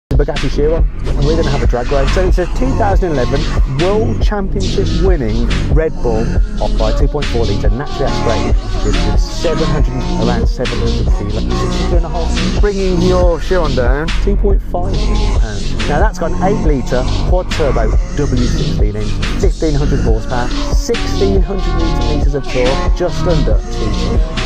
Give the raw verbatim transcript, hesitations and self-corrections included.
Bugatti Chiron, and we're going to have a drag race. So it's a two thousand eleven World Championship winning Red Bull off-road two point four litre naturally aspirated, which is seven hundred, around seven hundred kilos, sixty-two and a half, bringing your Chiron down two point five pounds. Now that's got an eight litre quad turbo W sixteen engine, fifteen hundred horsepower, sixteen hundred newton meters of torque, just under two.